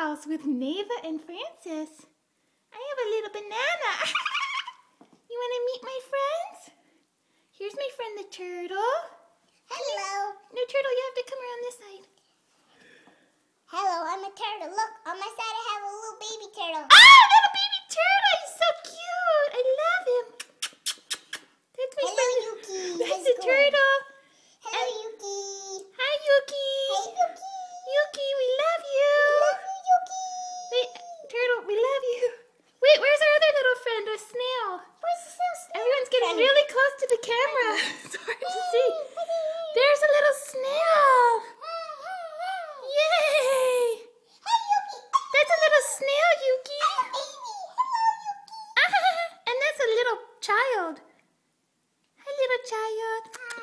house with Neva and Francis. I have a little banana. You want to meet my friends? Here's my friend the turtle. Hello. No, turtle, you have to come around this side. Hello, I'm a turtle. Look, on my side I have a little baby turtle. Oh, little baby turtle. He's so cute. I love him. That's my Hello, friend. Yuki. That's the turtle. Hello, Yuki. Hi, Yuki. Hey, Yuki. Yuki, we love you. Love you, Yuki. Wait, turtle, we love you. Wait, where's our other little friend, a snail? Where's the snail? Everyone's getting really close to the camera. It's hard to see. There's a little snail. Yay! Hey, Yuki. That's a little snail, Yuki. Baby. Hello, Yuki. And that's a little child. Hi, little child.